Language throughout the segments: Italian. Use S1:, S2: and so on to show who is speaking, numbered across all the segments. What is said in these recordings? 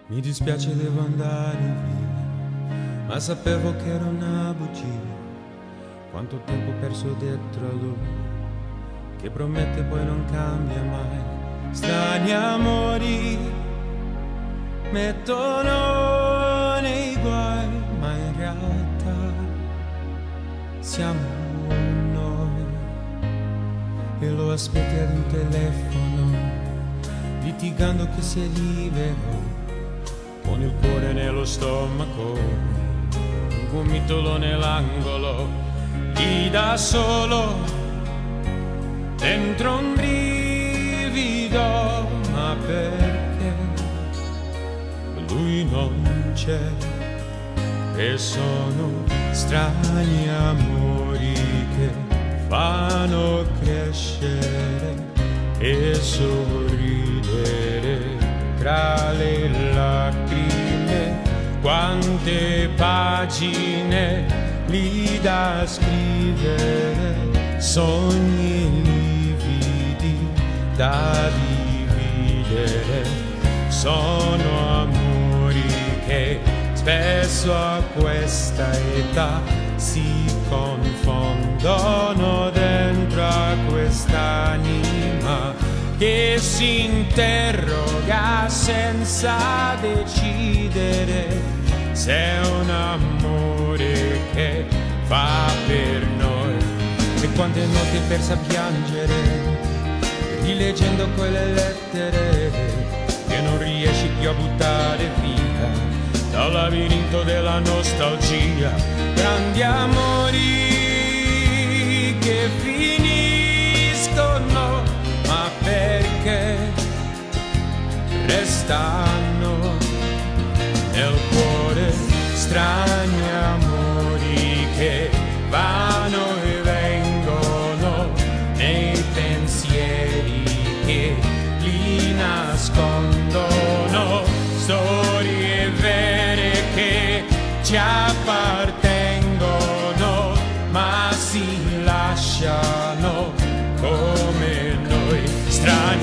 S1: Mi dispiace, devo andare via, ma sapevo che era una bugia. Quanto tempo perso dietro a lui, che promette poi non cambia mai. Strani amori mettono nei guai, ma in realtà siamo noi. E lo aspetti ad un telefono, litigando che sei libero, con il cuore nello stomaco, un gomitolo nell'angolo, lì da solo, dentro un brivido, ma perché lui non c'è? E sono strani amori che fanno crescere e sorridere tra le lacrime. Quante pagine lì da scrivere, sogni lividi da dividere. Sono amori che spesso a questa età si confondono dentro a quest'anima che si interroga senza decidere se è un amore che fa per noi. E quante notti persa a piangere, rileggendo quelle lettere che non riesci più a buttare via dal labirinto della nostalgia. Grandi amori che finiscono, ma perché restano nel cuore. Strani amori che vanno e vengono nei pensieri che li nascondono. Storie vere che ci appartengono, ma si lasciano come noi. Strani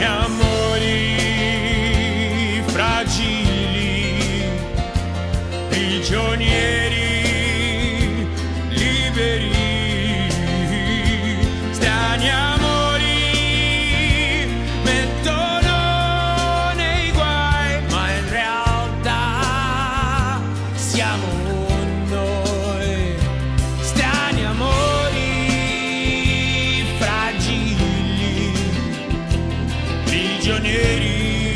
S1: amori fragili, prigionieri liberi. Strani amori mettono nei guai, ma in realtà siamo noi. Strani amori fragili, prigionieri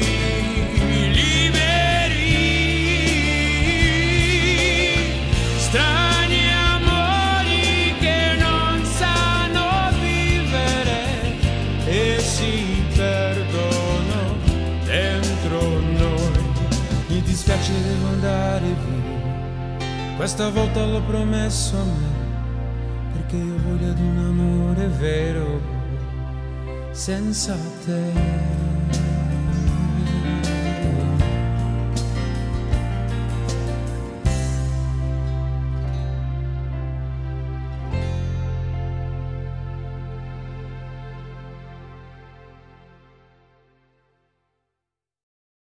S1: liberi. Strani amori che non sanno vivere e si perdono dentro noi. Mi dispiace, devo andare via, questa volta l'ho promesso a me, perché io voglio ad un amore vero senza te.